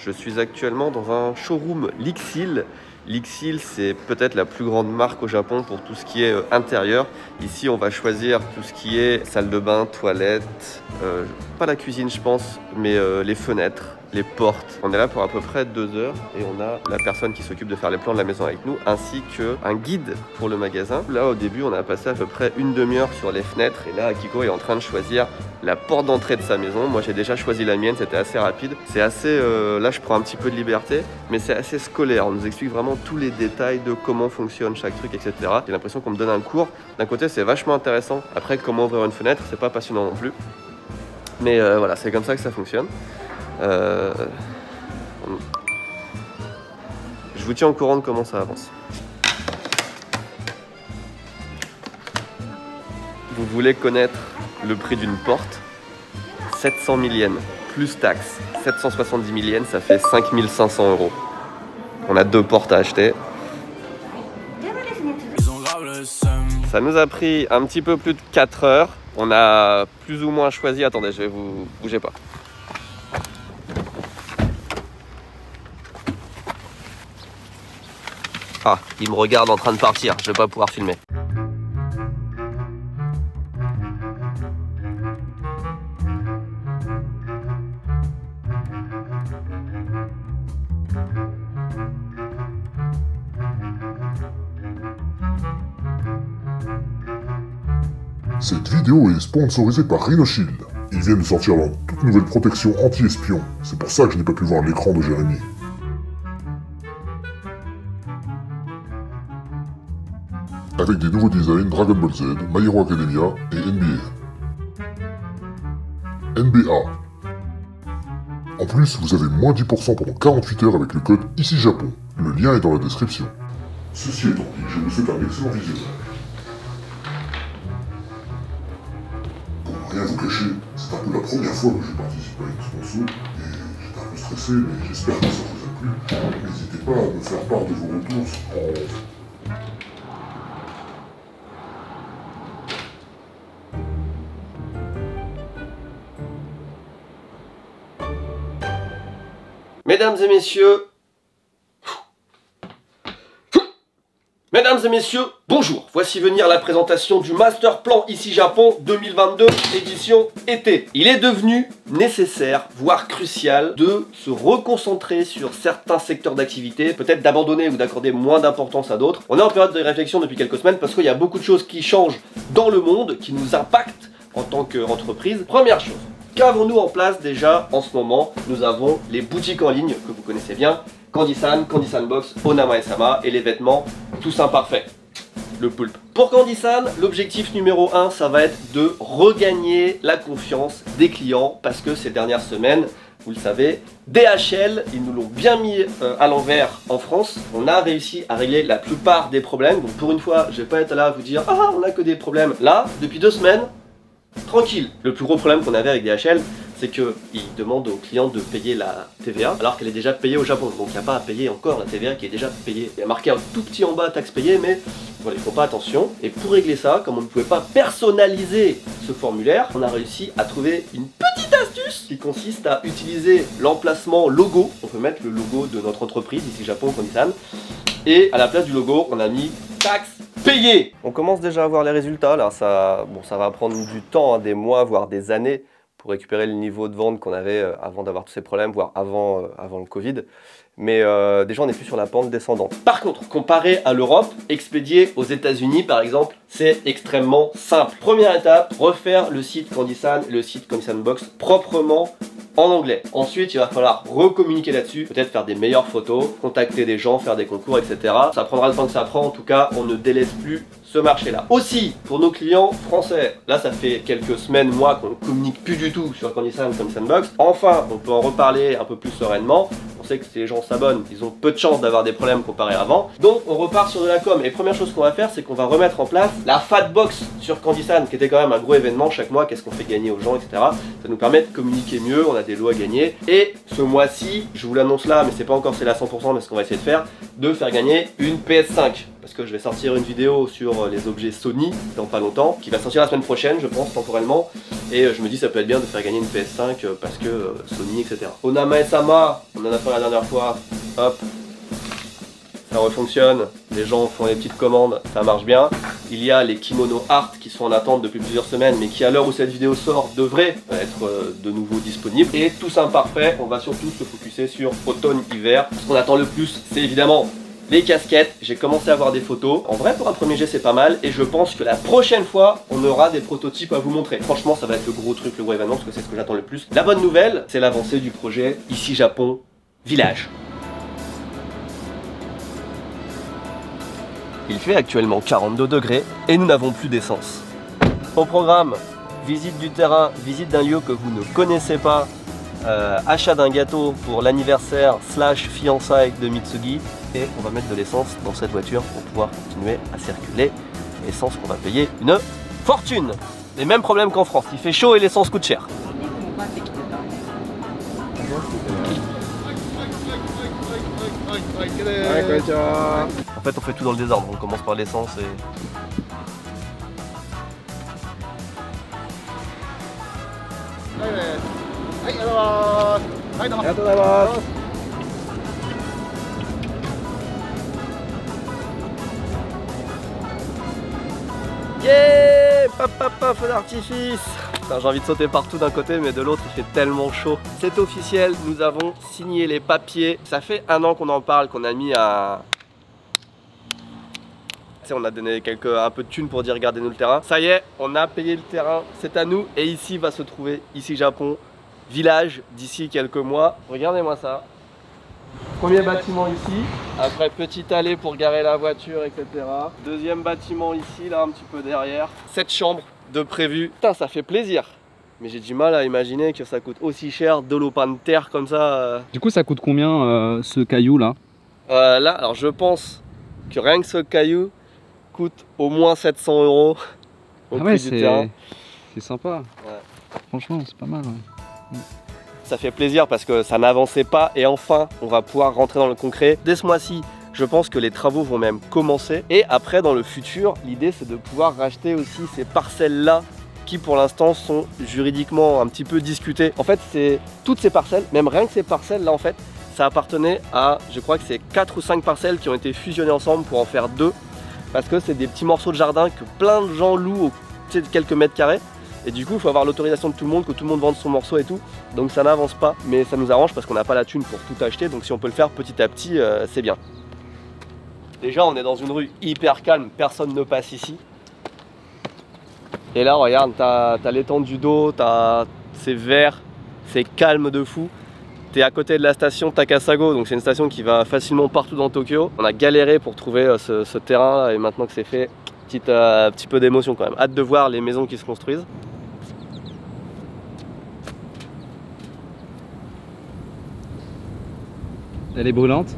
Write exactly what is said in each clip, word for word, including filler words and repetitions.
Je suis actuellement dans un showroom Lixil. Lixil, c'est peut-être la plus grande marque au Japon pour tout ce qui est euh, intérieur. Ici, on va choisir tout ce qui est salle de bain, toilette, euh, pas la cuisine, je pense, mais euh, les fenêtres, les portes. On est là pour à peu près deux heures et on a la personne qui s'occupe de faire les plans de la maison avec nous, ainsi qu'un guide pour le magasin. Là, au début, on a passé à peu près une demi-heure sur les fenêtres et là, Akiko est en train de choisir la porte d'entrée de sa maison. Moi, j'ai déjà choisi la mienne, c'était assez rapide. C'est assez, euh, là, je prends un petit peu de liberté, mais c'est assez scolaire. On nous explique vraiment tous les détails de comment fonctionne chaque truc, et cetera. J'ai l'impression qu'on me donne un cours. D'un côté, c'est vachement intéressant. Après, comment ouvrir une fenêtre, c'est pas passionnant non plus. Mais euh, voilà, c'est comme ça que ça fonctionne. Euh... Je vous tiens au courant de comment ça avance. Vous voulez connaître le prix d'une porte? sept cent mille yens, plus taxes. sept cent soixante-dix mille yens, ça fait cinq mille cinq cents euros. On a deux portes à acheter. Ça nous a pris un petit peu plus de quatre heures. On a plus ou moins choisi... Attendez, je vais vous... Bougez pas. Ah, il me regarde en train de partir. Je vais pas pouvoir filmer. Cette vidéo est sponsorisée par Rhinoshield. Ils viennent de sortir leur toute nouvelle protection anti-espion. C'est pour ça que je n'ai pas pu voir l'écran de Jérémy. Avec des nouveaux designs Dragon Ball Z, My Hero Academia et N B A. N B A. En plus, vous avez moins dix pour cent pendant quarante-huit heures avec le code ici Japon. Le lien est dans la description. Ceci étant dit, je vous souhaite un excellent visionnage. Rien vous cacher, c'est un peu la première fois que je participe à une sponsor et j'étais un peu stressé, mais j'espère que ça vous a plu. N'hésitez pas à me faire part de vos retours en... Mesdames et messieurs, Mesdames et messieurs, bonjour. Voici venir la présentation du Master Plan ici Japon deux mille vingt-deux, édition été. Il est devenu nécessaire, voire crucial, de se reconcentrer sur certains secteurs d'activité, peut-être d'abandonner ou d'accorder moins d'importance à d'autres. On est en période de réflexion depuis quelques semaines parce qu'il y a beaucoup de choses qui changent dans le monde, qui nous impactent en tant qu'entreprise. Première chose. Qu'avons-nous en place déjà en ce moment? Nous avons les boutiques en ligne que vous connaissez bien, Candy-san, Candy-san Box, Onama et Sama, et les vêtements Tous Imparfaits, le poulpe. Pour Candy-san, l'objectif numéro un, ça va être de regagner la confiance des clients parce que ces dernières semaines, vous le savez, D H L, ils nous l'ont bien mis euh, à l'envers en France. On a réussi à régler la plupart des problèmes. Donc pour une fois, je vais pas être là à vous dire « Ah, on a que des problèmes ». Là, depuis deux semaines, tranquille. Le plus gros problème qu'on avait avec D H L, c'est qu'ils demandent aux clients de payer la T V A alors qu'elle est déjà payée au Japon. Donc il n'y a pas à payer encore la T V A qui est déjà payée. Il y a marqué un tout petit en bas taxe payée, mais voilà, il ne faut pas attention. Et pour régler ça, comme on ne pouvait pas personnaliser ce formulaire, on a réussi à trouver une petite astuce qui consiste à utiliser l'emplacement logo. On peut mettre le logo de notre entreprise, ici Japon, Candy-san. Et à la place du logo, on a mis taxe payée. On commence déjà à voir les résultats. Là, ça, bon, ça va prendre du temps, hein, des mois, voire des années, pour récupérer le niveau de vente qu'on avait euh, avant d'avoir tous ces problèmes, voire avant, euh, avant le Covid. Mais euh, déjà, on est plus sur la pente descendante. Par contre, comparé à l'Europe, expédier aux États-Unis, par exemple, c'est extrêmement simple. Première étape, refaire le site Candy-san, le site Candy-san Box proprement en anglais. Ensuite, il va falloir recommuniquer là-dessus, peut-être faire des meilleures photos, contacter des gens, faire des concours, et cetera. Ça prendra le temps que ça prend, en tout cas, on ne délaisse plus ce marché-là. Aussi, pour nos clients français, là ça fait quelques semaines, mois qu'on ne communique plus du tout sur Candy-san, Candy-san Box. Enfin, on peut en reparler un peu plus sereinement. On sait que si les gens s'abonnent, ils ont peu de chances d'avoir des problèmes comparé à avant. Donc on repart sur de la com. Et première chose qu'on va faire, c'est qu'on va remettre en place la Fat Box sur Candy-san, qui était quand même un gros événement chaque mois. Qu'est-ce qu'on fait gagner aux gens, et cetera. Ça nous permet de communiquer mieux, on a des lots à gagner. Et ce mois-ci, je vous l'annonce là, mais c'est pas encore c'est là cent pour cent, mais ce qu'on va essayer de faire, de faire gagner une P S cinq. parce que je vais sortir une vidéo sur les objets Sony dans pas longtemps, qui va sortir la semaine prochaine, je pense, temporellement. Et je me dis ça peut être bien de faire gagner une P S cinq parce que Sony, et cetera. Onama et Sama, on en a parlé la dernière fois, hop, ça refonctionne, les gens font les petites commandes, ça marche bien. Il y a les kimono art qui sont en attente depuis plusieurs semaines, mais qui à l'heure où cette vidéo sort devraient être de nouveau disponibles. Et tous imparfaits, on va surtout se focuser sur automne-hiver. Ce qu'on attend le plus, c'est évidemment les casquettes. J'ai commencé à voir des photos. En vrai, pour un premier jet, c'est pas mal. Et je pense que la prochaine fois, on aura des prototypes à vous montrer. Franchement, ça va être le gros truc, le gros événement, parce que c'est ce que j'attends le plus. La bonne nouvelle, c'est l'avancée du projet Ici Japon Village. Il fait actuellement quarante-deux degrés et nous n'avons plus d'essence. Au programme, visite du terrain, visite d'un lieu que vous ne connaissez pas, euh, achat d'un gâteau pour l'anniversaire slash fiançailles de Mitsugi, et on va mettre de l'essence dans cette voiture pour pouvoir continuer à circuler. Essence qu'on va payer une fortune. Les mêmes problèmes qu'en France, il fait chaud et l'essence coûte cher. En fait on fait tout dans le désordre, on commence par l'essence et... Yeah, papa, papa, feu d'artifice. J'ai envie de sauter partout d'un côté, mais de l'autre il fait tellement chaud. C'est officiel, nous avons signé les papiers. Ça fait un an qu'on en parle, qu'on a mis à... On a donné quelques, un peu de thunes pour dire regardez-nous le terrain. Ça y est, on a payé le terrain, c'est à nous. Et ici va se trouver, ici Japon, village, d'ici quelques mois. Regardez-moi ça. Premier bâtiment ici, après petite allée pour garer la voiture, et cetera. Deuxième bâtiment ici, là un petit peu derrière. Cette chambre de prévu. Putain, ça fait plaisir. Mais j'ai du mal à imaginer que ça coûte aussi cher de l'eau de terre comme ça. Du coup, ça coûte combien euh, ce caillou là euh, Là, alors je pense que rien que ce caillou coûte au moins sept cents euros au ah prix ouais, du terrain. C'est sympa. Ouais. Franchement, c'est pas mal. Ouais. Ça fait plaisir parce que ça n'avançait pas et enfin, on va pouvoir rentrer dans le concret. Dès ce mois-ci, je pense que les travaux vont même commencer. Et après, dans le futur, l'idée c'est de pouvoir racheter aussi ces parcelles-là qui pour l'instant sont juridiquement un petit peu discutées. En fait, c'est toutes ces parcelles, même rien que ces parcelles-là en fait, ça appartenait à, je crois que c'est quatre ou cinq parcelles qui ont été fusionnées ensemble pour en faire deux. Parce que c'est des petits morceaux de jardin que plein de gens louent au quelques mètres carrés. Et du coup, il faut avoir l'autorisation de tout le monde, que tout le monde vende son morceau et tout. Donc ça n'avance pas, mais ça nous arrange parce qu'on n'a pas la thune pour tout acheter. Donc si on peut le faire petit à petit, euh, c'est bien. Déjà, on est dans une rue hyper calme, personne ne passe ici. Et là, regarde, t'as t'as l'étendue d'eau, c'est vert, c'est calme de fou. T'es à côté de la station Takasago, donc c'est une station qui va facilement partout dans Tokyo. On a galéré pour trouver ce, ce terrain là, et maintenant que c'est fait, petit, euh, petit peu d'émotion quand même. Hâte de voir les maisons qui se construisent. Elle est brûlante.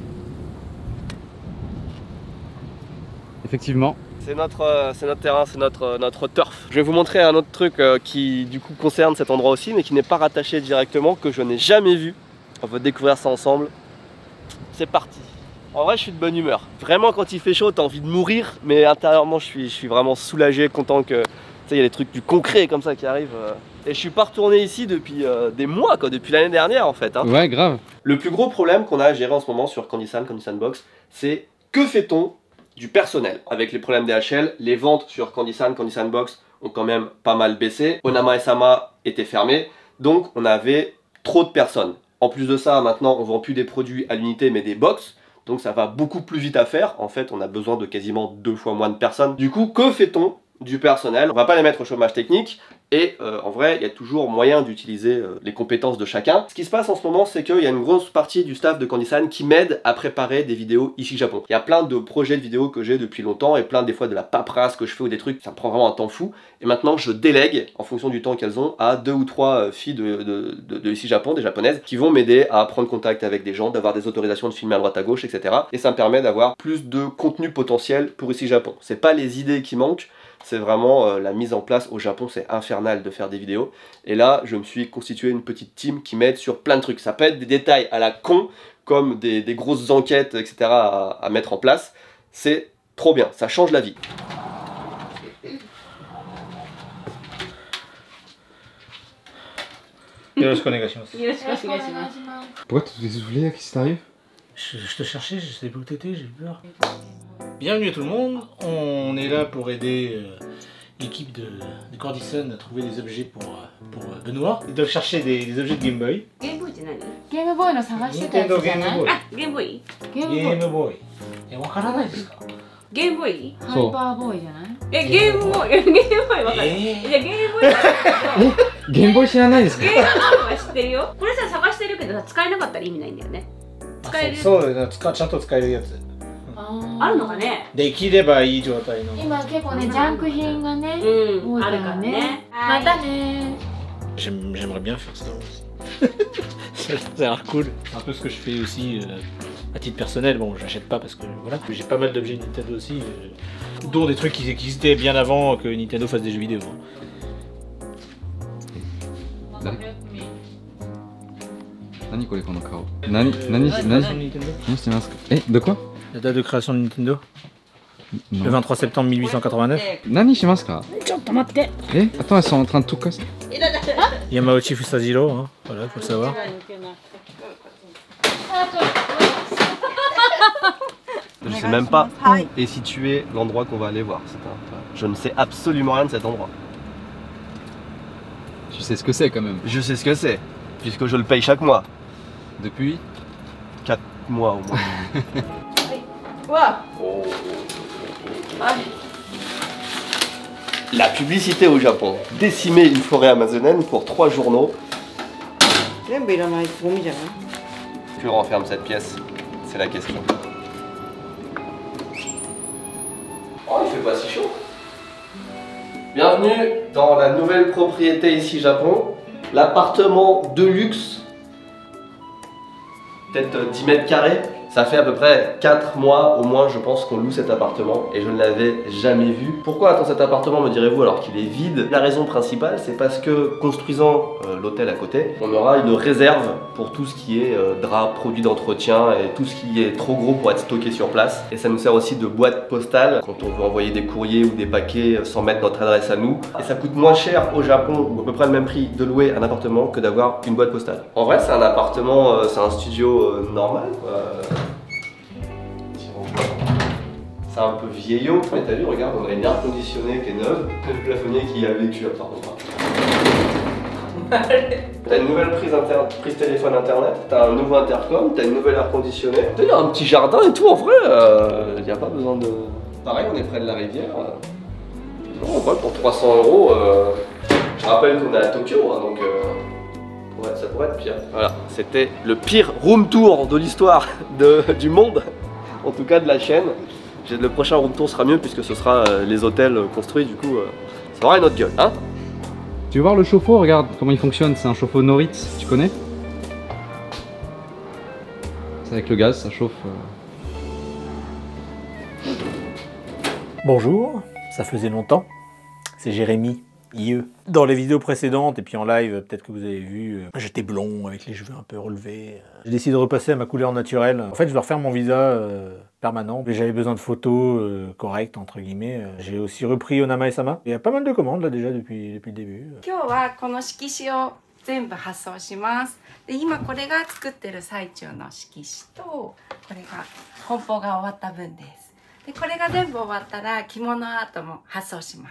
Effectivement. C'est notre, euh, c'est notre terrain, c'est notre, euh, notre turf. Je vais vous montrer un autre truc euh, qui du coup concerne cet endroit aussi, mais qui n'est pas rattaché directement, que je n'ai jamais vu. On va découvrir ça ensemble. C'est parti. En vrai, je suis de bonne humeur. Vraiment, quand il fait chaud, t'as envie de mourir, mais intérieurement, je suis, je suis vraiment soulagé, content que, tu sais, il y a des trucs du concret comme ça qui arrivent. Euh. Et je suis pas retourné ici depuis euh, des mois, quoi, depuis l'année dernière en fait. Hein. Ouais, grave. Le plus gros problème qu'on a à gérer en ce moment sur Candy-san, Candy-san Box, c'est que fait-on du personnel. Avec les problèmes D H L, les ventes sur Candy-san, Candy-san Box ont quand même pas mal baissé. Onama et Sama étaient fermés, donc on avait trop de personnes. En plus de ça, maintenant on vend plus des produits à l'unité mais des box, donc ça va beaucoup plus vite à faire. En fait, on a besoin de quasiment deux fois moins de personnes. Du coup, que fait-on du personnel? On va pas les mettre au chômage technique. Et euh, en vrai, il y a toujours moyen d'utiliser euh, les compétences de chacun. Ce qui se passe en ce moment, c'est qu'il y a une grosse partie du staff de Candy-san qui m'aide à préparer des vidéos ici Japon. Il y a plein de projets de vidéos que j'ai depuis longtemps et plein des fois de la paperasse que je fais ou des trucs, ça me prend vraiment un temps fou. Et maintenant, je délègue, en fonction du temps qu'elles ont, à deux ou trois euh, filles de, de, de, de ici Japon, des japonaises, qui vont m'aider à prendre contact avec des gens, d'avoir des autorisations de filmer à droite à gauche, et cetera. Et ça me permet d'avoir plus de contenu potentiel pour ici Japon. C'est pas les idées qui manquent, c'est vraiment euh, la mise en place. Au Japon, c'est infernal de faire des vidéos. Et là, je me suis constitué une petite team qui m'aide sur plein de trucs. Ça peut être des détails à la con, comme des, des grosses enquêtes, et cetera à, à mettre en place. C'est Trop bien, ça change la vie. Pourquoi tu t'es soufflé? Qu'est-ce qui t'arrive? Je, je te cherchais, je sais pas où t'étais, j'ai eu peur. Bienvenue à tout le monde, on est là pour aider euh, l'équipe de, de Cordison à trouver des objets pour, euh, pour euh, Benoît. Ils doivent chercher des, des objets de Game Boy. Game Boy って何？ ゲームボーイの探してたや Nintendo つじゃ Game ない？ Boy. あ、ゲームボーイ？ ゲームボーイ Game Boy. え、わからないですか？ ゲームボーイ？ ハイパーボーイじゃない？ え、ゲームボーイ、ゲームボーイわかる。 えーいや、ゲームボーイはゲームボーイ知らないですか？ ゲームボーイは知ってるよ。これさ、探してるけどさ、使えなかったら意味ないんだよね。使える。 そうそうだよ、使ちゃんと使えるやつ。 あるのかね？ できればいい状態の。 今結構ね、ジャンク品がね、 うん、 多いかあるかららねね。。 またね。 J'aime- J'aimerais bien faire ça aussi. Ça ça a l'air cool. C'est un peu ce que je fais aussi euh, à titre personnel. Bon, j'achète pas parce que voilà. J'ai pas mal d'objets Nintendo aussi, euh, dont des trucs qui existaient bien avant que Nintendo fasse des jeux vidéo. Hein. 何これこの顔。何 Euh, 何 la 何 création de Nintendo. 何してますか？え、de quoi? La date de création de Nintendo, le Non. vingt-trois septembre mille huit cent quatre-vingt-neuf. 何しますか？ ちょっと待って。 え、attends, elles sont en train de tout casser. Yamauchi Fusajiro, hein, voilà, faut le savoir. Je sais même pas où est situé l'endroit qu'on va aller voir. C'est un- Je ne sais absolument rien de cet endroit. Tu sais ce que c'est quand même. Je sais ce que c'est, puisque je le paye chaque mois. Depuis quatre mois au moins. うわ、 La publicité au Japon. Décimer une forêt amazonienne pour trois journaux. 全部いらないゴミじゃない？ Que renferme cette pièce? C'est la question. Oh, il fait pas si chaud. Bienvenue dans la nouvelle propriété ici Japon. L'appartement de luxe. Peut-être dix mètres carrés. Ça fait à peu près quatre mois au moins je pense qu'on loue cet appartement et je ne l'avais jamais vu. Pourquoi attend cet appartement me direz-vous alors qu'il est vide? La raison principale c'est parce que construisant euh, l'hôtel à côté, on aura une réserve pour tout ce qui est euh, draps, produits d'entretien et tout ce qui est trop gros pour être stocké sur place. Et ça nous sert aussi de boîte postale quand on veut envoyer des courriers ou des paquets sans mettre notre adresse à nous. Et ça coûte moins cher au Japon ou à peu près le même prix de louer un appartement que d'avoir une boîte postale. En vrai c'est un appartement, euh, c'est un studio euh, normal quoi. C'est un peu vieillot, mais t'as vu, regarde, on a une air conditionnée qui est neuve, le plafonnier qui a vécu, par contre. T'as une nouvelle prise, inter... prise téléphone internet, t'as un nouveau intercom, t'as une nouvelle air conditionnée. Il y a un petit jardin et tout, en vrai, il euh, n'y a pas besoin de... Pareil, on est près de la rivière. Non, en vrai, pour trois cents euros, euh... je rappelle qu'on est à Tokyo, hein, donc euh... ouais, ça pourrait être pire. Voilà, c'était le pire room tour de l'histoire de... du monde, en tout cas de la chaîne. Le prochain room tour sera mieux puisque ce sera euh, les hôtels euh, construits, du coup euh, ça aura une autre gueule, hein. Tu veux voir le chauffe-eau? Regarde comment il fonctionne, c'est un chauffe-eau Noritz, tu connais? C'est avec le gaz, ça chauffe. Euh... Bonjour, ça faisait longtemps. C'est Jérémy, I E. Dans les vidéos précédentes et puis en live, peut-être que vous avez vu, euh, j'étais blond avec les cheveux un peu relevés. J'ai décidé de repasser à ma couleur naturelle. En fait, je dois refaire mon visa euh, permanent. J'avais besoin de photos euh, correctes, entre guillemets. J'ai aussi repris Onamae-sama. Il y a pas mal de commandes là déjà depuis, depuis le début. 今日はこの色紙を全部発送します。で今これが作ってる最中の色紙とこれが梱包が終わった分です。でこれが全部終わったら着物アートも発送します。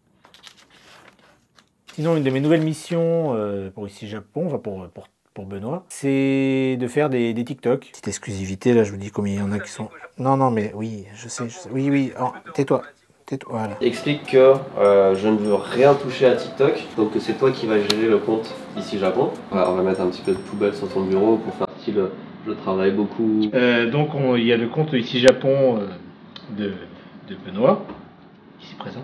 Sinon, une de mes nouvelles missions euh, pour ici Japon, enfin pour, pour, pour Benoît, c'est de faire des, des TikTok. Petite exclusivité, là je vous dis combien il y en a qui sont... Non, non, mais oui, je sais, je sais. Oui, oui, oh, tais-toi, tais-toi, voilà. Explique que euh, je ne veux rien toucher à TikTok, donc que c'est toi qui vas gérer le compte ici Japon. Voilà, on va mettre un petit peu de poubelle sur ton bureau pour faire style je travaille beaucoup. Euh, donc on, il y a le compte ici Japon euh, de, de Benoît, ici présent.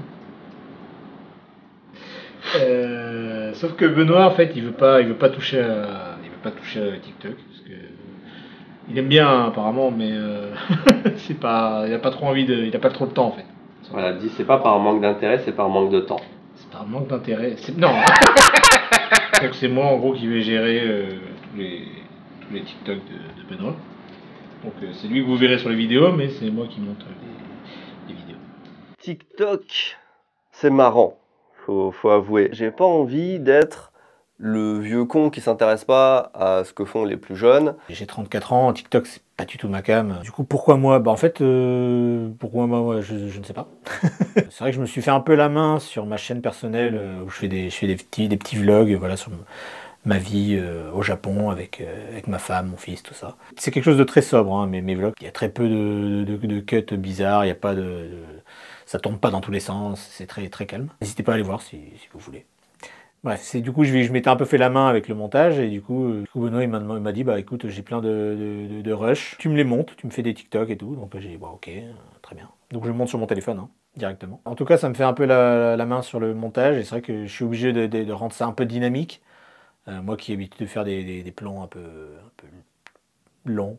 Euh, sauf que Benoît en fait il veut pas il veut pas toucher à, il veut pas toucher à TikTok parce que il aime bien apparemment mais euh, c'est pas il a pas trop envie de il a pas trop de temps en fait. Voilà, dit c'est pas par manque d'intérêt, c'est par manque de temps. C'est par manque d'intérêt, c'est non. Donc c'est moi en gros qui vais gérer euh, tous les tous les TikTok de, de Benoît. Donc euh, c'est lui que vous verrez sur les vidéos, mais c'est moi qui monte les, les vidéos. TikTok, c'est marrant, faut, faut avouer. J'ai pas envie d'être le vieux con qui s'intéresse pas à ce que font les plus jeunes. J'ai trente-quatre ans, TikTok c'est pas du tout ma cam. Du coup pourquoi moi? Bah en fait, euh, pourquoi moi je, je ne sais pas. C'est vrai que je me suis fait un peu la main sur ma chaîne personnelle euh, où je fais des, je fais des, petits, des petits vlogs voilà, sur ma vie euh, au Japon avec, euh, avec ma femme, mon fils, tout ça. C'est quelque chose de très sobre, hein, mes, mes vlogs. Il y a très peu de, de, de cuts bizarres, il y a pas de, de, ça tourne pas dans tous les sens, c'est très, très calme. N'hésitez pas à aller voir si, si vous voulez. Bref, c'est du coup je, je m'étais un peu fait la main avec le montage et du coup, euh, du coup Benoît il m'a dit bah écoute j'ai plein de, de, de rush, tu me les montes, tu me fais des TikTok et tout, donc j'ai dit bah ok, euh, très bien. Donc je monte sur mon téléphone hein, directement. En tout cas ça me fait un peu la, la main sur le montage et c'est vrai que je suis obligé de, de, de rendre ça un peu dynamique. Euh, moi qui ai l'habitude de faire des, des, des plans un peu, un peu longs.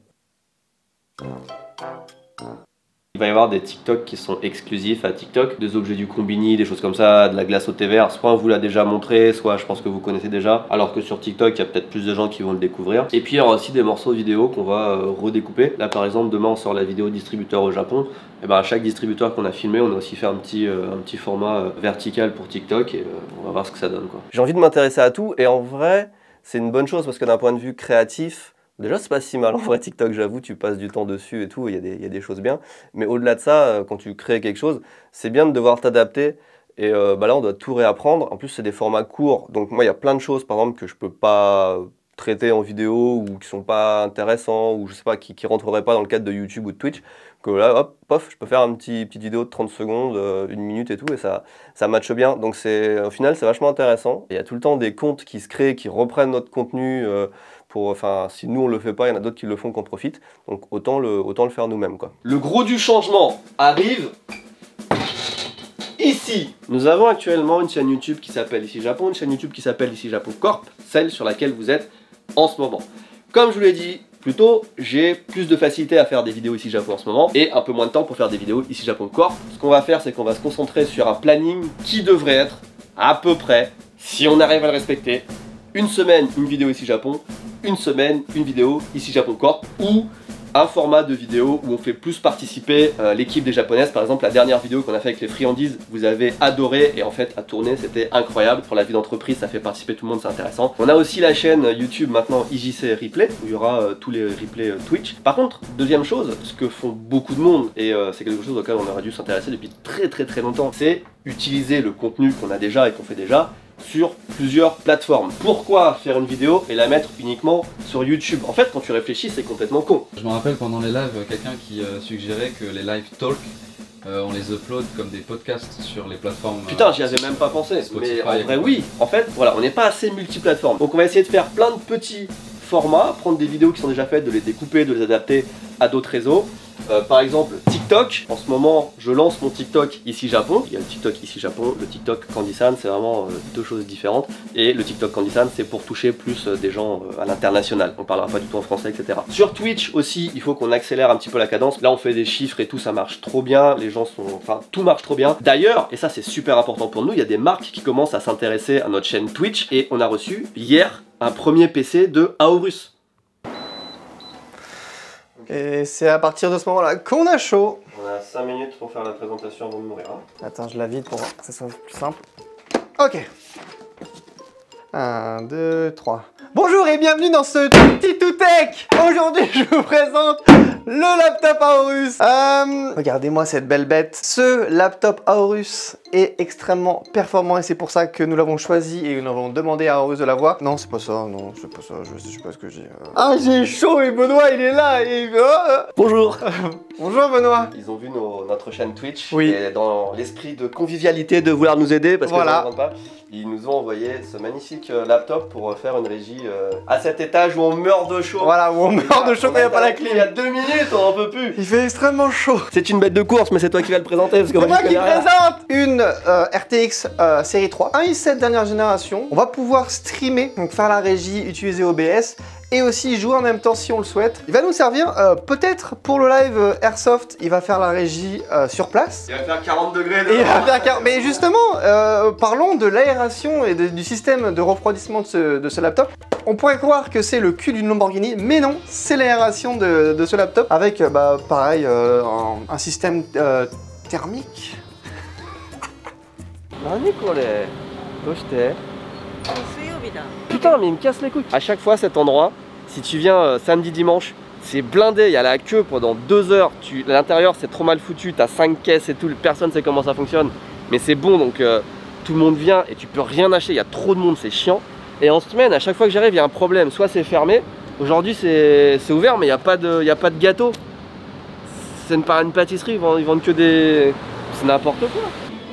Il va y avoir des TikTok qui sont exclusifs à TikTok, des objets du Combini, des choses comme ça, de la glace au thé vert. Soit on vous l'a déjà montré, soit je pense que vous connaissez déjà. Alors que sur TikTok, il y a peut-être plus de gens qui vont le découvrir. Et puis il y aura aussi des morceaux vidéo qu'on va euh, redécouper. Là par exemple, demain on sort la vidéo distributeur au Japon. Et ben à chaque distributeur qu'on a filmé, on a aussi fait un petit, euh, un petit format euh, vertical pour TikTok et euh, on va voir ce que ça donne quoi. J'ai envie de m'intéresser à tout et en vrai, c'est une bonne chose parce que d'un point de vue créatif, déjà, c'est pas si mal en vrai TikTok, j'avoue, tu passes du temps dessus et tout, il y a des, il y a des choses bien. Mais au-delà de ça, quand tu crées quelque chose, c'est bien de devoir t'adapter. Et euh, bah là, on doit tout réapprendre. En plus, c'est des formats courts. Donc moi, il y a plein de choses, par exemple, que je peux pas traiter en vidéo ou qui sont pas intéressants ou je sais pas, qui, qui rentreraient pas dans le cadre de YouTube ou de Twitch. Que là, hop, pof, je peux faire une petit, petite vidéo de trente secondes, euh, une minute et tout, et ça, ça matche bien. Donc c'est, au final, c'est vachement intéressant. Il y a tout le temps des comptes qui se créent, qui reprennent notre contenu. Euh, Pour, enfin, si nous on le fait pas, il y en a d'autres qui le font, qu'on profite. Donc autant le, autant le faire nous-mêmes quoi. Le gros du changement arrive ici. Nous avons actuellement une chaîne YouTube qui s'appelle Ici Japon, une chaîne YouTube qui s'appelle Ici Japon Corp, celle sur laquelle vous êtes en ce moment. Comme je vous l'ai dit plus tôt, j'ai plus de facilité à faire des vidéos Ici Japon en ce moment et un peu moins de temps pour faire des vidéos Ici Japon Corp. Ce qu'on va faire, c'est qu'on va se concentrer sur un planning qui devrait être à peu près, si on arrive à le respecter, une semaine, une vidéo Ici Japon, une semaine, une vidéo Ici Japon Corp, ou un format de vidéo où on fait plus participer euh, l'équipe des japonaises. Par exemple, la dernière vidéo qu'on a fait avec les friandises, vous avez adoré et en fait à tourner c'était incroyable. Pour la vie d'entreprise, ça fait participer tout le monde, c'est intéressant. On a aussi la chaîne YouTube maintenant I J C Replay où il y aura euh, tous les replays euh, Twitch. Par contre, deuxième chose, ce que font beaucoup de monde et euh, c'est quelque chose auquel on aurait dû s'intéresser depuis très très très longtemps, c'est utiliser le contenu qu'on a déjà et qu'on fait déjà sur plusieurs plateformes. Pourquoi faire une vidéo et la mettre uniquement sur YouTube? En fait, quand tu réfléchis, c'est complètement con. Je me rappelle pendant les lives, quelqu'un qui euh, suggérait que les live talk, euh, on les upload comme des podcasts sur les plateformes. Putain, euh, j'y avais même pas pensé. Spotify, mais en vrai, oui. En fait, voilà, on n'est pas assez multiplateforme. Donc on va essayer de faire plein de petits formats, prendre des vidéos qui sont déjà faites, de les découper, de les adapter à d'autres réseaux. Euh, par exemple TikTok, en ce moment je lance mon TikTok Ici Japon. Il y a le TikTok Ici Japon, le TikTok Candy-san, c'est vraiment euh, deux choses différentes. Et le TikTok Candy-san c'est pour toucher plus euh, des gens euh, à l'international. On parlera pas du tout en français, et cetera. Sur Twitch aussi, il faut qu'on accélère un petit peu la cadence. Là on fait des chiffres et tout, ça marche trop bien. Les gens sont... Enfin, tout marche trop bien. D'ailleurs, et ça c'est super important pour nous, il y a des marques qui commencent à s'intéresser à notre chaîne Twitch. Et on a reçu hier un premier P C de Aorus. Et c'est à partir de ce moment-là qu'on a chaud. On a cinq minutes pour faire la présentation avant de mourir. Hein. Attends, je la vide pour que ça soit plus simple. Ok. un, deux, trois. Bonjour et bienvenue dans ce petit tout tech. Aujourd'hui, je vous présente le laptop Aorus. Euh, Regardez-moi cette belle bête. Ce laptop Aorus est extrêmement performant et c'est pour ça que nous l'avons choisi et nous avons demandé à Aorus de l'avoir. Non, c'est pas ça, non, c'est pas ça, je sais pas ce que j'ai. Euh... Ah, j'ai chaud et Benoît, il est là et... Oh Bonjour. Bonjour Benoît. Ils ont vu nos, notre chaîne Twitch. Oui. Et dans l'esprit de convivialité de vouloir nous aider, parce que voilà. ça ne pas, ils nous ont envoyé ce magnifique laptop pour faire une régie euh, à cet étage où on meurt de chaud. Voilà, où on meurt de chaud quand il n'y a pas la clim. Il y a deux minutes, on en peut plus. Il fait extrêmement chaud. C'est une bête de course, mais c'est toi qui vas le présenter. C'est moi qui présente une euh, R T X euh, série trois, un i sept dernière génération. On va pouvoir streamer, donc faire la régie, utiliser O B S et aussi jouer en même temps si on le souhaite. Il va nous servir euh, peut-être pour le live euh, Airsoft, il va faire la régie euh, sur place. Il va faire quarante degrés. Et il va faire quarante... Mais justement, euh, parlons de l'aération et de, du système de refroidissement de ce, de ce laptop. On pourrait croire que c'est le cul d'une Lamborghini, mais non, c'est l'aération de, de ce laptop avec, bah, pareil, euh, un, un système euh, thermique. Putain, mais il me casse les couilles. À chaque fois, cet endroit, si tu viens euh, samedi, dimanche, c'est blindé, il y a la queue pendant deux heures. Tu... L'intérieur, c'est trop mal foutu, t'as cinq caisses et tout, personne sait comment ça fonctionne. Mais c'est bon, donc euh, tout le monde vient et tu peux rien acheter, il y a trop de monde, c'est chiant. Et en semaine, à chaque fois que j'arrive, il y a un problème. Soit c'est fermé, aujourd'hui c'est ouvert, mais il n'y a, pas de... a pas de gâteau. C'est une, une pâtisserie, ils vendent, ils vendent que des... C'est n'importe quoi.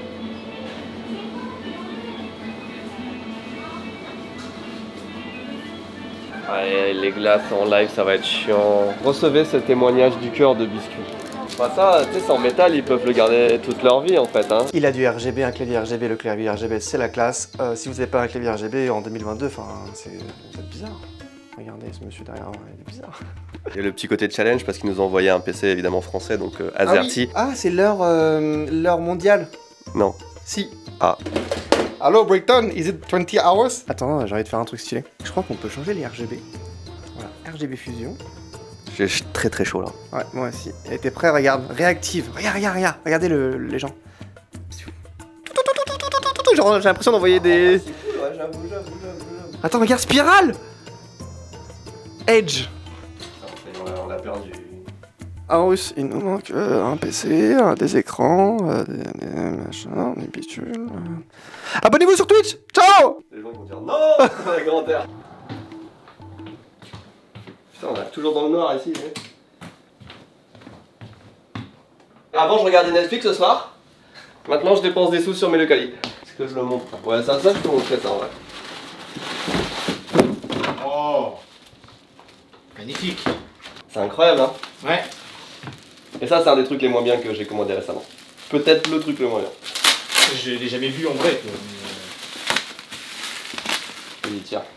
Ouais, les glaces en live, ça va être chiant. Recevez ce témoignage du cœur de Biscuit. Bah ça, tu sais, c'est en métal, ils peuvent le garder toute leur vie en fait. Hein. Il a du R G B, un clavier R G B, le clavier R G B c'est la classe. Euh, si vous n'avez pas un clavier R G B en deux mille vingt-deux, enfin, c'est bizarre. Regardez ce monsieur derrière, il est bizarre. Il y a le petit côté challenge parce qu'ils nous ont envoyé un P C évidemment français, donc euh, AZERTY. Ah, oui. Ah c'est l'heure euh, l'heure mondiale. Non. Si. Ah. Allo Brighton, is it twenty hours? Attends, j'ai envie de faire un truc stylé. Je crois qu'on peut changer les R G B. Voilà, R G B fusion. J'ai très très chaud là. Ouais, moi aussi. Et t'es prêt? Regarde, réactive. Regarde, regarde, regarde. Regardez le, les gens. Genre, j'ai l'impression d'envoyer des... Ah, c'est cool, ouais, j'avoue, j'avoue, j'avoue. Attends, regarde, spirale. Edge. On l'a perdu. Aorus, il nous manque euh, un P C, euh, des écrans, euh, des, des machins, des bitules. Euh... Abonnez-vous sur Twitch. Ciao. Les gens vont dire non. La grande air. Putain, on est toujours dans le noir ici. Hein. Avant, je regardais Netflix ce soir. Maintenant, je dépense des sous sur mes locali. Est-ce que je le montre? Ouais, ça, ça, je peux montrer ça en vrai. Oh, magnifique. C'est incroyable, hein? Ouais. Et ça, c'est un des trucs les moins bien que j'ai commandé récemment. Peut-être le truc le moins bien. Je l'ai jamais vu en vrai. Je dis, tiens.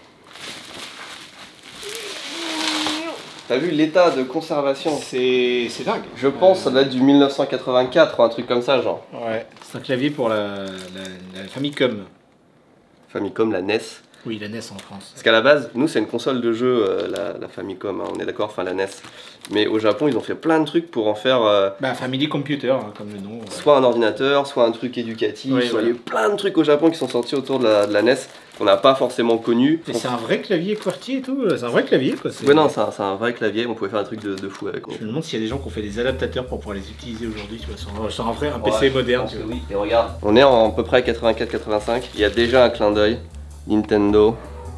T'as vu l'état de conservation? C'est dingue. Je pense que ça doit être du mille neuf cent quatre-vingt-quatre ou un truc comme ça, genre. Ouais. C'est un clavier pour la, la, la Famicom. Famicom, la N E S. Oui, la N E S en France. Parce qu'à la base, nous, c'est une console de jeu, euh, la, la Famicom, hein, on est d'accord, enfin la N E S. Mais au Japon, ils ont fait plein de trucs pour en faire... Euh, bah, Family Computer, hein, comme le nom. Ouais. Soit un ordinateur, soit un truc éducatif, ouais, soit voilà. il y a eu plein de trucs au Japon qui sont sortis autour de la, de la N E S, qu'on n'a pas forcément connu. Et c'est un vrai clavier QWERTY et tout, c'est un vrai clavier quoi. Ouais, non, c'est un, un vrai clavier, on pouvait faire un truc de, de fou avec. Je me demande s'il y a des gens qui ont fait des adaptateurs pour pouvoir les utiliser aujourd'hui, tu vois, sur, sur un vrai un P C ouais, moderne. Tu vois. oui, et regarde, on est en à peu près quatre-vingt-quatre quatre-vingt-cinq, il y a déjà un clin d'œil, Nintendo.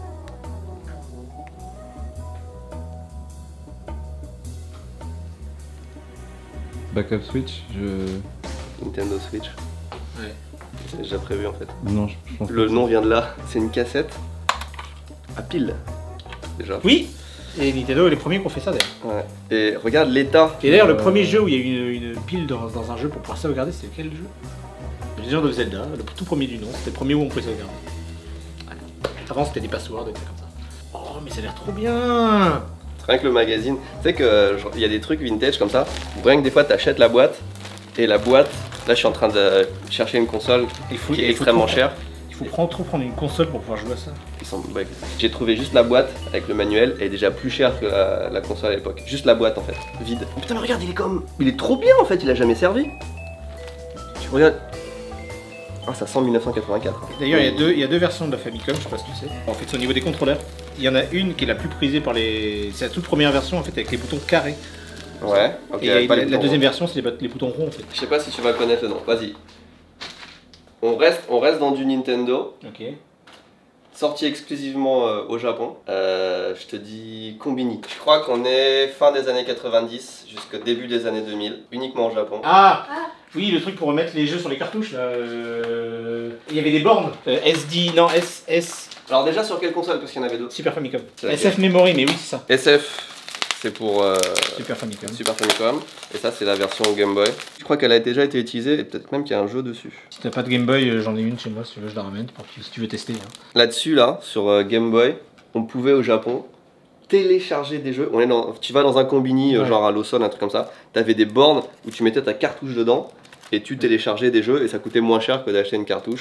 Backup Switch, je... Nintendo Switch. Ouais. C'est déjà prévu en fait. Non, je, je pense Le que nom vient de là, c'est une cassette à pile. Déjà. Oui. Et Nintendo est les premiers qui ont fait ça d'ailleurs. Ouais. Et regarde l'état. Et d'ailleurs, le Euh, premier jeu où il y a eu une, une pile dans, dans un jeu pour pouvoir sauvegarder, c'est quel jeu? Le Legend of Zelda, le tout premier du nom, c'était le premier où on pouvait sauvegarder. Voilà. Avant, c'était des passwords, des trucs comme ça. Oh, mais ça a l'air trop bien! Rien que le magazine. Tu sais que genre, il y a des trucs vintage comme ça. Rien que des fois, t'achètes la boîte et la boîte. Là, je suis en train de chercher une console Il faut, qui est il faut extrêmement trop- chère. Il faut prendre, trop prendre une console pour pouvoir jouer à ça. Ils sont- ouais. J'ai trouvé juste la boîte avec le manuel, elle est déjà plus chère que la, la console à l'époque. Juste la boîte en fait, vide. Oh, putain mais regarde, il est comme... Il est trop bien en fait, il a jamais servi. Tu regardes... Ah ça sent mille neuf cent quatre-vingt-quatre. D'ailleurs, il y a deux- il y a deux versions de la Famicom, je sais pas si tu sais. En fait, c'est au niveau des contrôleurs. Il y en a une qui est la plus prisée par les... C'est la toute première version en fait avec les boutons carrés. Ouais, ok. Et pas la, les la boutons deuxième ronds. version, c'est les, bat- les boutons ronds en fait. Je sais pas si tu vas connaître le nom, vas-y. On reste, on reste dans du Nintendo, Ok. sorti exclusivement euh, au Japon. Euh, je te dis Combini. Je crois qu'on est fin des années quatre-vingt-dix jusqu'au début des années deux mille, uniquement au Japon. Ah, oui, le truc pour remettre les jeux sur les cartouches là. euh, Il y avait des bornes. Euh, S D, non, S, S, Alors déjà sur quelle console, parce qu'il y en avait d'autres. Super Famicom. C'est S F Memory, mais oui, c'est ça. S F, c'est pour euh, Super Famicom. Super Famicom, et ça c'est la version Game Boy. Je crois qu'elle a déjà été utilisée, et peut-être même qu'il y a un jeu dessus. Si t'as pas de Game Boy, euh, j'en ai une chez moi, si tu veux, je la ramène pour que, si tu veux tester. Hein. Là-dessus, là, sur euh, Game Boy, on pouvait au Japon télécharger des jeux. On est dans, tu vas dans un combini, euh, Ouais. genre à Lawson, un truc comme ça, t'avais des bornes où tu mettais ta cartouche dedans, et tu téléchargeais des jeux, et ça coûtait moins cher que d'acheter une cartouche.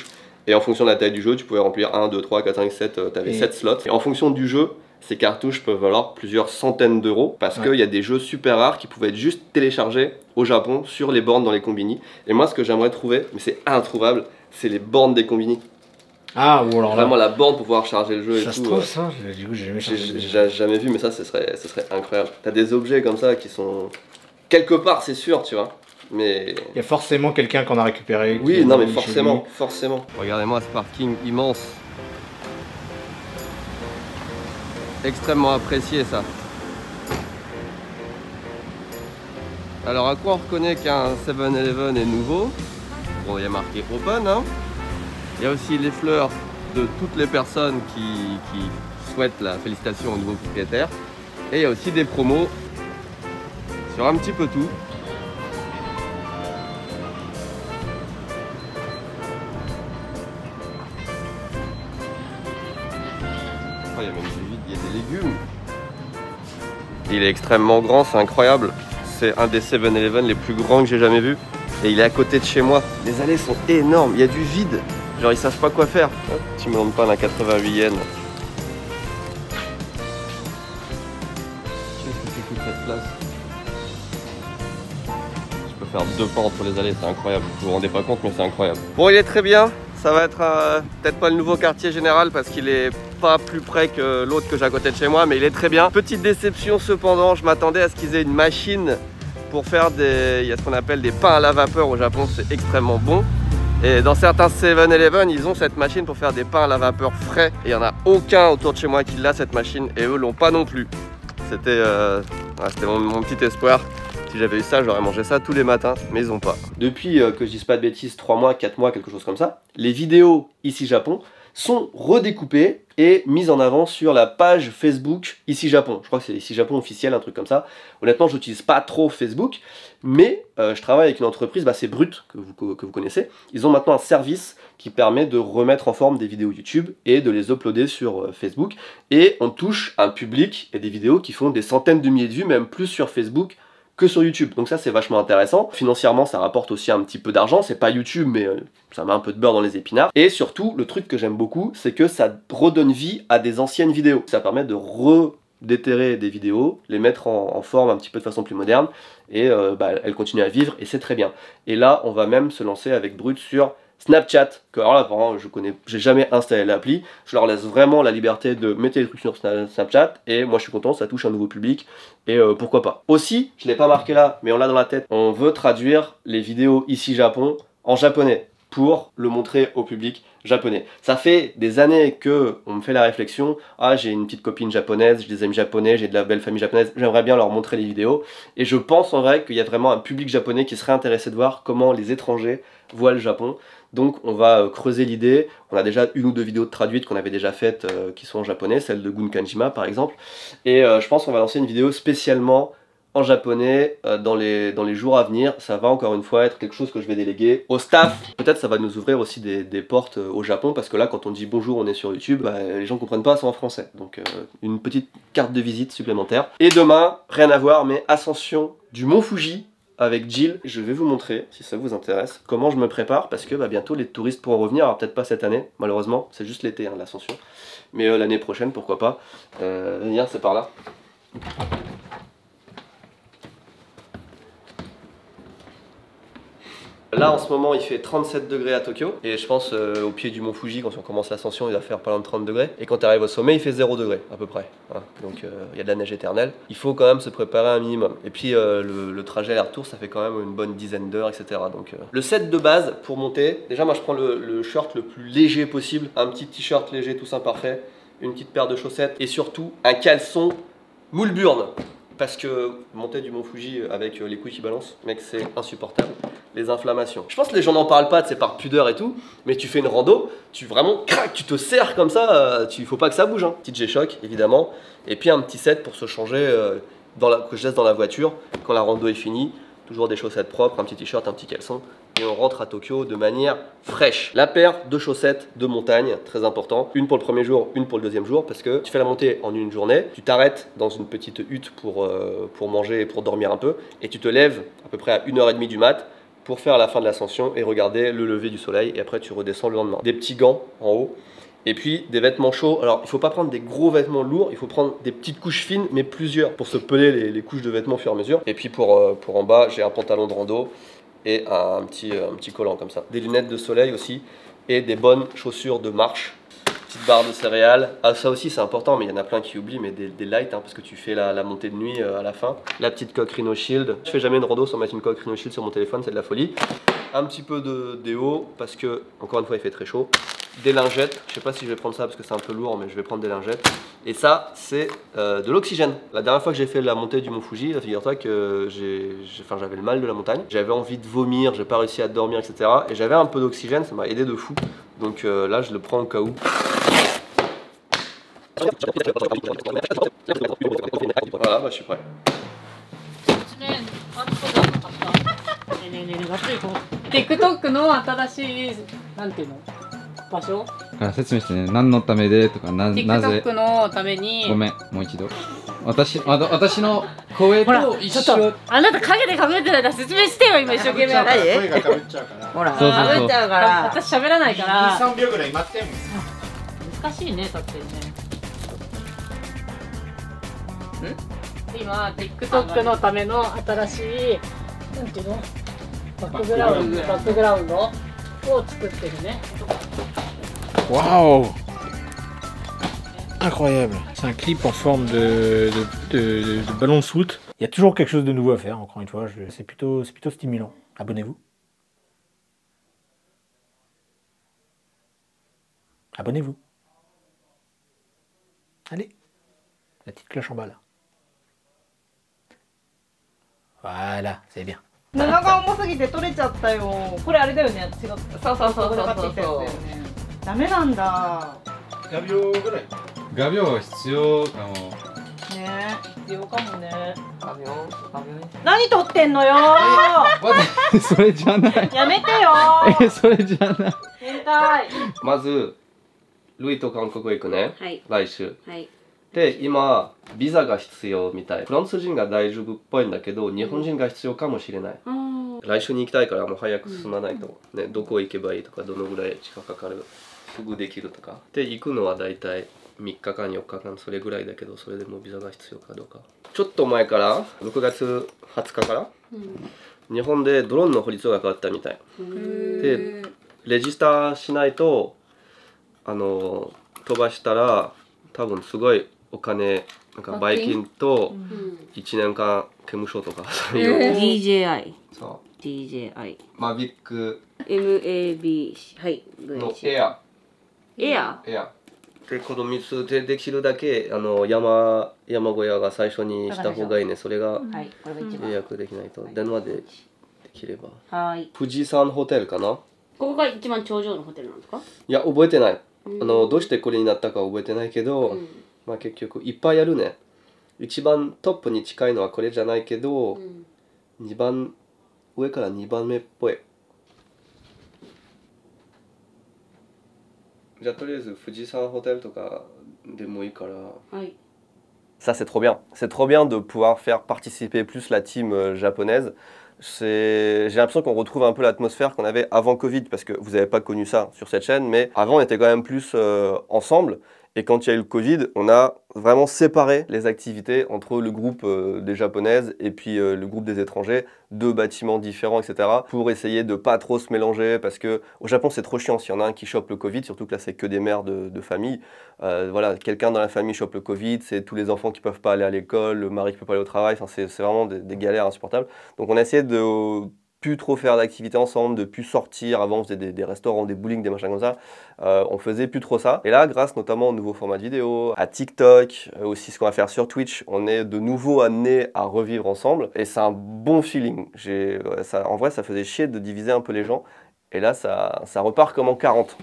Et en fonction de la taille du jeu, tu pouvais remplir un, deux, trois, quatre, cinq, sept, tu avais sept slots. Et en fonction du jeu, ces cartouches peuvent valoir plusieurs centaines d'euros parce ouais. qu'il y a des jeux super rares qui pouvaient être juste téléchargés au Japon sur les bornes dans les combini. Et moi, ce que j'aimerais trouver, mais c'est introuvable, c'est les bornes des combini. Ah, ou alors vraiment là, la borne pour pouvoir charger le jeu ça et se tout. trouve, euh, ça, du coup, j'ai jamais chargé. J'ai jamais vu, mais ça, ce serait, ce serait incroyable. T'as des objets comme ça qui sont quelque part, c'est sûr, tu vois. Mais il y a forcément quelqu'un qu'on a récupéré. Oui, non, mais forcément, forcément. Regardez-moi ce parking immense. Extrêmement apprécié, ça. Alors, à quoi on reconnaît qu'un seven eleven est nouveau? Bon, il y a marqué Open, hein. Il y a aussi les fleurs de toutes les personnes qui, qui souhaitent la félicitation au nouveau propriétaire. Et il y a aussi des promos sur un petit peu tout. Oh, il y a même du vide, il y a des légumes. Il est extrêmement grand, c'est incroyable. C'est un des seven eleven les plus grands que j'ai jamais vu. Et il est à côté de chez moi. Les allées sont énormes, il y a du vide. Genre ils savent pas quoi faire. Tu me demandes pas un quatre-vingt-huit yens. Qu'est-ce que tu fous de cette place? Je peux faire deux pas entre les allées, c'est incroyable. Vous vous rendez pas compte, mais c'est incroyable. Bon, il est très bien. Ça va être euh, peut-être pas le nouveau quartier général parce qu'il est pas plus près que l'autre que j'ai à côté de chez moi, mais il est très bien. Petite déception cependant, je m'attendais à ce qu'ils aient une machine pour faire des... Il y a ce qu'on appelle des pains à la vapeur au Japon, c'est extrêmement bon. Et dans certains seven eleven, ils ont cette machine pour faire des pains à la vapeur frais. Et il n'y en a aucun autour de chez moi qui l'a cette machine et eux l'ont pas non plus. C'était euh... ouais, mon, mon petit espoir. Si j'avais eu ça, j'aurais mangé ça tous les matins, mais ils ont pas. Depuis euh, que je dise pas de bêtises, trois mois, quatre mois, quelque chose comme ça, les vidéos ici Japon sont redécoupées et mises en avant sur la page Facebook ici Japon. Je crois que c'est ici Japon officiel, un truc comme ça. Honnêtement, je n'utilise pas trop Facebook, mais euh, je travaille avec une entreprise, bah, c'est Brut, que vous, que vous connaissez. Ils ont maintenant un service qui permet de remettre en forme des vidéos YouTube et de les uploader sur euh, Facebook. Et on touche un public et des vidéos qui font des centaines de milliers de vues, même plus sur Facebook que sur YouTube. Donc ça, c'est vachement intéressant. Financièrement, ça rapporte aussi un petit peu d'argent. C'est pas YouTube, mais euh, ça met un peu de beurre dans les épinards. Et surtout, le truc que j'aime beaucoup, c'est que ça redonne vie à des anciennes vidéos. Ça permet de redéterrer des vidéos, les mettre en, en forme un petit peu de façon plus moderne, et euh, bah, elles continuent à vivre, et c'est très bien. Et là, on va même se lancer avec Brut sur Snapchat, que alors là, vraiment, je connais, j'ai jamais installé l'appli, je leur laisse vraiment la liberté de mettre les trucs sur Snapchat, et moi je suis content, ça touche un nouveau public, et euh, pourquoi pas. Aussi, je l'ai pas marqué là, mais on l'a dans la tête, on veut traduire les vidéos ici Japon en japonais, pour le montrer au public japonais. Ça fait des années que on me fait la réflexion, ah j'ai une petite copine japonaise, j'ai des amis japonais, j'ai de la belle famille japonaise, j'aimerais bien leur montrer les vidéos, et je pense en vrai qu'il y a vraiment un public japonais qui serait intéressé de voir comment les étrangers voient le Japon. Donc on va euh, creuser l'idée. On a déjà une ou deux vidéos de traduites qu'on avait déjà faites euh, qui sont en japonais, celle de Gun Kanjima par exemple. Et euh, je pense qu'on va lancer une vidéo spécialement en japonais euh, dans, les, dans les jours à venir. Ça va encore une fois être quelque chose que je vais déléguer au staff. Peut-être ça va nous ouvrir aussi des, des portes euh, au Japon, parce que là quand on dit bonjour on est sur YouTube, bah, les gens comprennent pas, c'est en français. Donc euh, une petite carte de visite supplémentaire. Et demain, rien à voir, mais ascension du mont Fuji avec Jill. Je vais vous montrer, si ça vous intéresse, comment je me prépare, parce que bah, bientôt les touristes pourront revenir. Alors peut-être pas cette année, malheureusement, c'est juste l'été hein, l'ascension, mais euh, l'année prochaine pourquoi pas. Euh, venir, c'est par là. Là en ce moment il fait trente-sept degrés à Tokyo, et je pense euh, au pied du mont Fuji, quand on commence l'ascension il va faire pas loin de trente degrés, et quand tu arrives au sommet il fait zéro degré à peu près, voilà. Donc il euh, y a de la neige éternelle, il faut quand même se préparer un minimum, et puis euh, le, le trajet aller-retour ça fait quand même une bonne dizaine d'heures, et cetera. Donc, euh... le set de base pour monter, déjà moi je prends le, le short le plus léger possible, un petit t-shirt léger tout simple parfait, une petite paire de chaussettes, et surtout un caleçon moule burn. Parce que monter du mont Fuji avec les couilles qui balancent, mec, c'est insupportable. Les inflammations. Je pense que les gens n'en parlent pas, c'est par pudeur et tout, mais tu fais une rando, tu vraiment craques, tu te serres comme ça, euh, tu, faut pas que ça bouge. Hein. Petit G-Shock, évidemment, et puis un petit set pour se changer euh, dans la, que je laisse dans la voiture quand la rando est finie. Toujours des chaussettes propres, un petit t-shirt, un petit caleçon, et on rentre à Tokyo de manière fraîche. La paire de chaussettes de montagne, très important. Une pour le premier jour, une pour le deuxième jour, parce que tu fais la montée en une journée, tu t'arrêtes dans une petite hutte pour, euh, pour manger et pour dormir un peu, et tu te lèves à peu près à une heure trente du mat pour faire la fin de l'ascension et regarder le lever du soleil. Et après, tu redescends le lendemain. Des petits gants en haut. Et puis des vêtements chauds. Alors il ne faut pas prendre des gros vêtements lourds, il faut prendre des petites couches fines, mais plusieurs, pour se peler les, les couches de vêtements au fur et à mesure. Et puis pour, euh, pour en bas, j'ai un pantalon de rando et un petit, un petit collant comme ça. Des lunettes de soleil aussi et des bonnes chaussures de marche. Petite barre de céréales. Ah, ça aussi c'est important, mais il y en a plein qui oublient, mais des, des lights, hein, parce que tu fais la, la montée de nuit euh, à la fin. La petite coque Rhino Shield. Je fais jamais une rando sans mettre une coque Rhino Shield sur mon téléphone, c'est de la folie. Un petit peu de déo, parce que, encore une fois, il fait très chaud. Des lingettes, je sais pas si je vais prendre ça parce que c'est un peu lourd, mais je vais prendre des lingettes. Et ça, c'est euh, de l'oxygène. La dernière fois que j'ai fait la montée du Mont Fuji, figure-toi que j'ai, enfin, j'avais le mal de la montagne. J'avais envie de vomir, j'ai pas réussi à dormir, et cetera. Et j'avais un peu d'oxygène, ça m'a aidé de fou. Donc euh, là, je le prends au cas où. Voilà, bah, je suis prêt. TikTok の新しいなんていうの場所から説明してね、何のためでとか、な、なぜ TikTok のためにごめん、もう一度私、あの私の声ほらと一緒ちょっとあなた影で隠れてないから説明してよ今一生懸命声がかぶっちゃうからほらそうそうそう被っちゃうから私喋らないからに、さんびょうぐらい待っても難しいねだってね今 TikTok のための新しいなんていうのバックグラウンドバックグラウンドを作ってるね Waouh! Incroyable! C'est un clip en forme de, de, de, de ballon de foot. Il y a toujours quelque chose de nouveau à faire, encore une fois, je- c'est plutôt, c'est plutôt stimulant. Abonnez-vous. Abonnez-vous. Allez! La petite cloche en bas là. Voilà, c'est bien. 布が重すぎて取れちゃったよ。これあれだよね。違う。そうそうそうそうそう。ダメなんだ。 ごびょうぐらい画鋲は必要かも。 ね。 必要かもね画鋲画鋲。何取ってんのよ。 待って、それじゃない。 やめてよ。 え、それじゃない。 変態。 まず、ルイと韓国へ行くね、 はい、 来週。 はい、 で、今、ビザが必要みたい。フランス人が大丈夫っぽいんだけど、日本人が必要かもしれない。 うん、 来週に行きたいからもう早く進まないと、ね、どこ行けばいいとか、どのぐらい時間かかる、すぐできるとか。で、行くのはだいたいみっかかん、よっかかん、それぐらいだけど、それでもビザが必要かどうか。ちょっと前から、ろくがつはつかから、 うん、 日本でドローンの法律が変わったみたい。で、レジスターしないと、あの、飛ばしたら、多分すごいお金、なんかバイキンといちねんかん刑務所とかそういう、 ディージェーアイそうディージェーアイマビックエムエービー はいのエアエアエアでこのみっつでできるだけあの山山小屋が最初にした方がいいね。それがはいこれが一番予約できないと電話でできれば。 はい富士山ホテルかな。 ここが一番頂上のホテルなんですか。 いや覚えてない。 うんあのどうしてこれになったか覚えてないけど、 うんまあ結局いっぱいあるね。一番トップに近いのはこれじゃないけど、 うんにばん上からにばんめっぽい。じゃあとりあえず富士山ホテルとかでもいいから。 はい Ça c'est trop bien. C'est trop bien de pouvoir faire participer plus la team euh, japonaise. C'est... J'ai l'impression qu'on retrouve un peu l'atmosphère qu'on avait avant Covid, parce que vous n'avez pas connu ça sur cette chaîne, mais avant on était quand même plus euh, ensemble. Et quand il y a eu le Covid, on a vraiment séparé les activités entre le groupe euh, des japonaises et puis euh, le groupe des étrangers, deux bâtiments différents, et cetera, pour essayer de pas trop se mélanger, parce que au Japon c'est trop chiant s'il y en a un qui chope le Covid, surtout que là c'est que des mères de, de famille. Euh, voilà, quelqu'un dans la famille chope le Covid, c'est tous les enfants qui peuvent pas aller à l'école, le mari qui peut pas aller au travail, enfin, c'est, c'est vraiment des, des galères insupportables. Donc on a essayé de plus trop faire d'activités ensemble, de plus sortir. Avant on faisait des, des restaurants, des bowling, des machins comme ça. Euh, on faisait plus trop ça. Et là, grâce notamment au nouveau format de vidéo, à TikTok, euh, aussi ce qu'on va faire sur Twitch, on est de nouveau amenés à revivre ensemble. Et c'est un bon feeling. J'ai, ça, en vrai, ça faisait chier de diviser un peu les gens. Et là, ça, ça repart comme en quarante.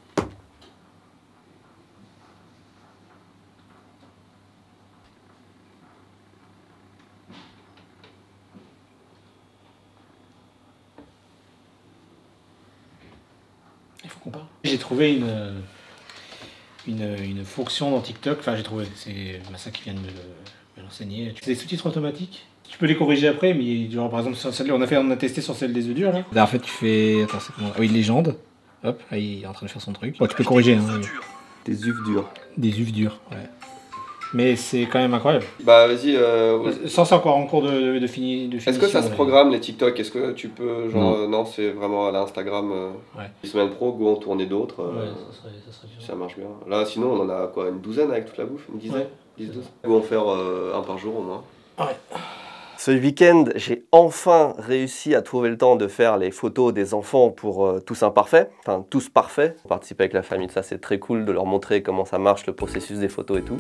Il faut qu'on parle. J'ai trouvé une, une, une fonction dans TikTok, enfin j'ai trouvé, c'est Massa qui vient de me, me l'enseigner. Tu fais des sous-titres automatiques Tu peux les corriger après, mais genre par exemple sur celle on a fait, on a testé sur celle des œufs durs là. Là en fait tu fais, attends c'est comment? Ah oui, légende. Hop, là, il est en train de faire son truc. Bon, tu peux corriger. Hein, oui. Des œufs durs. Des œufs durs, ouais. Mais c'est quand même incroyable. Bah vas-y. Euh... Ça c'est encore en cours de, de, de, fini, de finition. Est-ce que ça se ouais. programme les TikTok? Est-ce que tu peux genre Non, euh, non c'est vraiment à l'Instagram. Euh... Ouais. Semaine pro, go en tourner d'autres. Euh... Ouais, ça serait, ça serait bien. Ça marche bien. Là sinon on en a quoi, une douzaine avec toute la bouffe, une dizaine, ouais. dix, douze. Go en faire euh, un par jour au moins. Ouais. Ce week-end, j'ai enfin réussi à trouver le temps de faire les photos des enfants pour euh, Tous Imparfaits, enfin Tous Parfaits. Participer avec la famille, ça c'est très cool de leur montrer comment ça marche, le processus des photos et tout.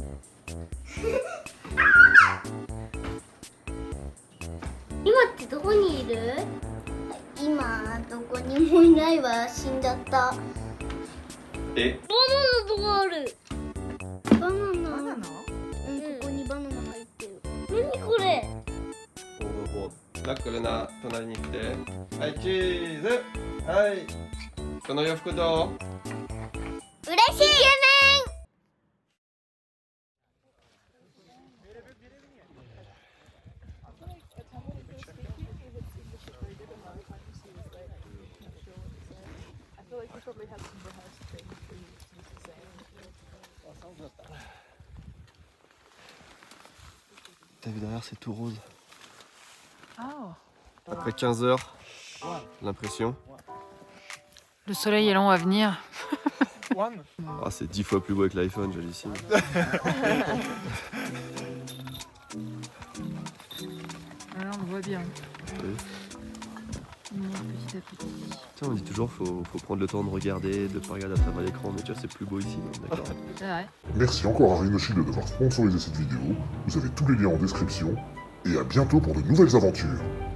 今ってどこにいる？今どこにもいないわ、死んじゃった。 え？ バナナとかある。バナナ。バナナ？うん、ここにバナナ入ってる。何これ？ ラックルナ、隣に来て。はい、チーズ。はい。この洋服どう？ 嬉しい。イケメン。 T'as vu derrière, c'est tout rose. Oh. Après quinze heures, l'impression. Le soleil est long à venir. Ah, c'est dix fois plus beau avec l'iPhone, jolissime. Là, on voit bien. Oui. Petit à petit. Tiens, on dit toujours faut, faut prendre le temps de regarder, de pas regarder à travers l'écran, mais tu vois, c'est plus beau ici, d'accord. C'est vrai. Merci encore à Rhinoshield d'avoir sponsorisé cette vidéo. Vous avez tous les liens en description. Et à bientôt pour de nouvelles aventures.